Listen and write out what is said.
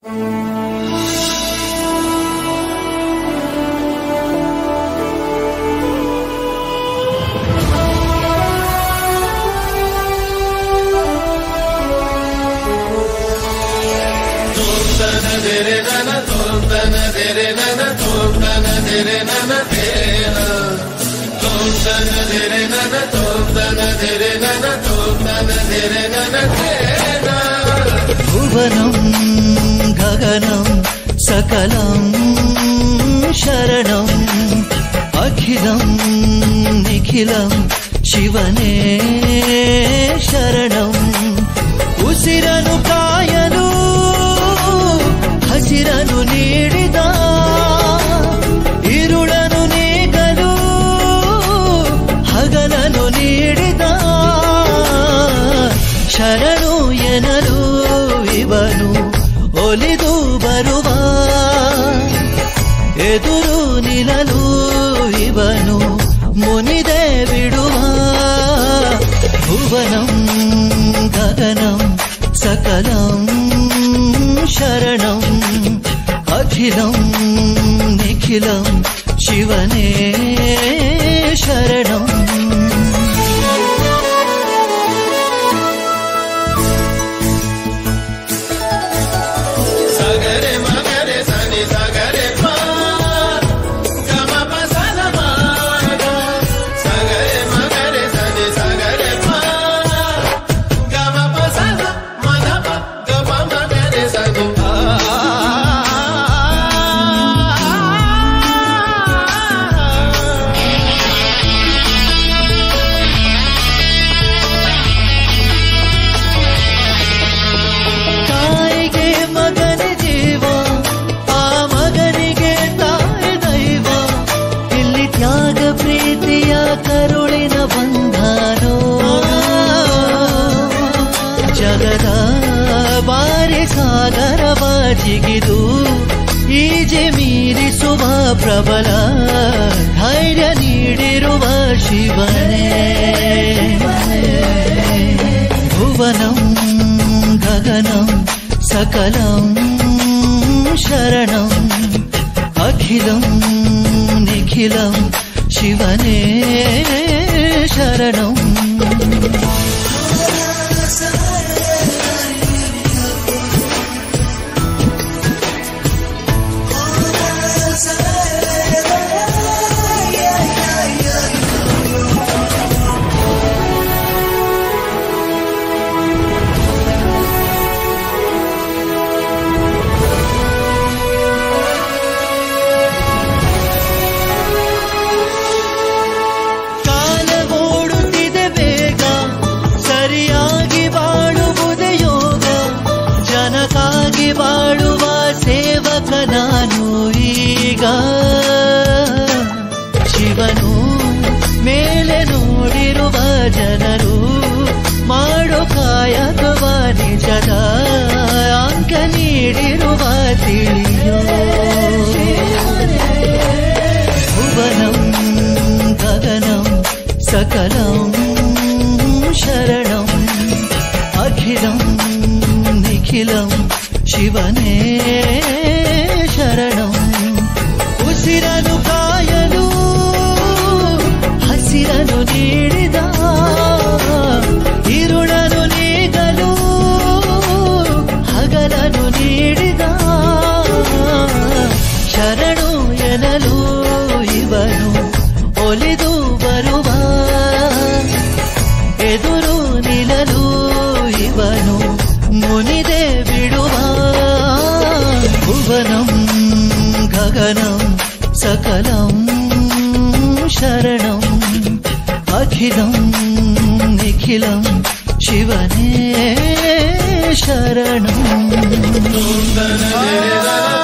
भुवनं गगनं सकलं शरणं अखिलं निखिलं शिवने शरणं उसिरनु कायनु हसिरनु नीडिद इरुळनु नीगಲು हगलनु नीडिद ಶರಣು ಎನಲು ಇವನು ಒಲಿದು ಬರುವ ಎದುರು ನಿಲ್ಲಲು ಇವನು ಮುನಿದೆ ಬಿಡುವ ಭುವನಂ ಗಗನಂ ಸಕಲಂ ಶರಣಂ ಅಖಿಲಂ ನಿಖಿಲಂ ಶಿವನೇ ಶರಣಂ ಕರುಳಿನ ಬಂಧನೋ ಜಗದ ಬಾರಿ ಸಾಗರವ ಜಿಗಿದು ಈಜೆ ಮೀರಿಸುವ ಪ್ರಬಲ ಧೈರ್ಯ ನೀಡಿರುವ ಶಿವನೇ ಭುವನಂ ಗಗನಂ ಸಕಲಂ ಶರಣಂ ಅಖಿಲಂ ನಿಖಿಲಂ ಶಿವನೇ ಶರಣಂ ಬಾಳುವ ಸೇವಕ ನಾನು ಈಗ ಶಿವನು ಮೇಲೆ ನೋಡಿರುವ ಜನರು ಮಾಡೋ ಕಾಯಕವ ನಿಜದ ಅಂಕ ನೀಡಿರುವ ತಿಳಿಯೋ ಭುವನಂ ಗಗನಂ ಸಕಲಂ ಶರಣಂ ಅಖಿಲಂ ನಿಖಿಲಂ ಶಿವನೇ ಶರಣಂ ಉಸಿರನು ಕಾಯಲು ಹಸಿರನು ನೀಡಿದ ಇರುಳನು ನೀಗಲು ಹಗಲನು ನೀಡಿದ ಶರಣು ಎನಲು ಇವನು ಒಲಿದು ಬರುವ ಎದುರು ನಿಲ್ಲಲು ಇವನು ಮುನಿದೆ ಬಿಡುವ ಭುವನಂ ಗಗನಂ ಸಕಲಂ ಶರಣಂ ಅಖಿಲಂ ನಿಖಿಲಂ ಶಿವನೇ ಶರಣಂ